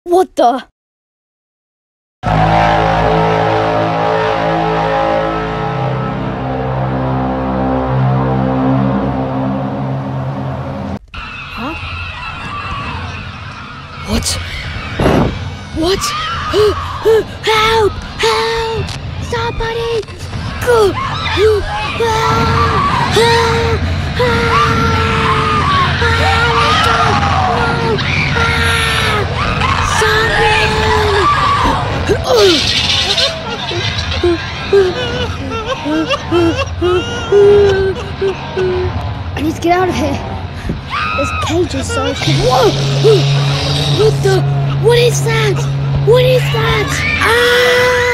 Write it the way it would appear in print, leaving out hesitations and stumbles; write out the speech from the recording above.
What the? Huh? What? What? Help! Help! Somebody! Go! Help! Help! I need to get out of here. This cage is so cool. Whoa! What the? What is that? What is that? Ah!